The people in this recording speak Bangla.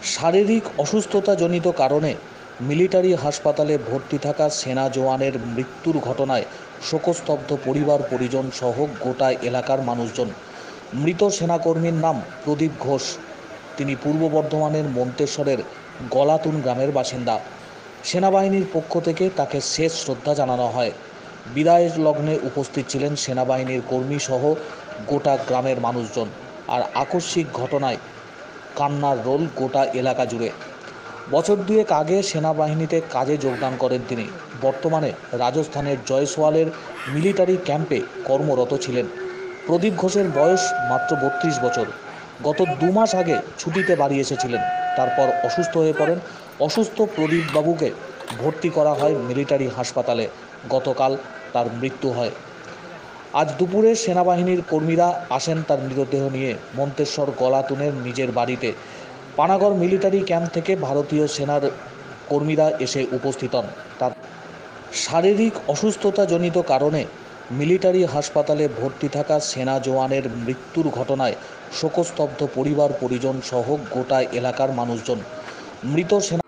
শারীরিক অসুস্থতাজনিত কারণে মিলিটারি হাসপাতালে ভর্তি থাকা সেনা জওয়ানের মৃত্যুর ঘটনায় শোকস্তব্ধ পরিবার পরিজন সহ গোটা এলাকার মানুষজন। মৃত সেনাকর্মীর নাম প্রদীপ ঘোষ। তিনি পূর্ব বর্ধমানের মন্তেশ্বরের গলাতুন গ্রামের বাসিন্দা। সেনাবাহিনীর পক্ষ থেকে তাকে শেষ শ্রদ্ধা জানানো হয়। বিদায়ের লগ্নে উপস্থিত ছিলেন সেনাবাহিনীর কর্মী সহ গোটা গ্রামের মানুষজন। আর আকস্মিক ঘটনায় কান্নার রোল গোটা এলাকা জুড়ে। বছর দুয়েক আগে সেনাবাহিনীতে কাজে যোগদান করেন তিনি। বর্তমানে রাজস্থানের জয়সওয়ালের মিলিটারি ক্যাম্পে কর্মরত ছিলেন। প্রদীপ ঘোষের বয়স মাত্র 32 বছর। গত 2 মাস আগে ছুটিতে বাড়ি এসেছিলেন, তারপর অসুস্থ হয়ে পড়েন। অসুস্থ প্রদীপবাবুকে ভর্তি করা হয় মিলিটারি হাসপাতালে। গতকাল তার মৃত্যু হয়। আজ দুপুরে সেনাবাহিনীর কর্মীরা আসেন তার মৃতদেহ নিয়ে মন্তেশ্বর গলাতুনের নিজের বাড়িতে। পানাগড় মিলিটারি ক্যাম্প থেকে ভারতীয় সেনার কর্মীরা এসে উপস্থিত হন। তার শারীরিক অসুস্থতাজনিত কারণে মিলিটারি হাসপাতালে ভর্তি থাকা সেনা জওয়ানের মৃত্যুর ঘটনায় শোকস্তব্ধ পরিবার পরিজন সহ গোটা এলাকার মানুষজন। মৃত সেনা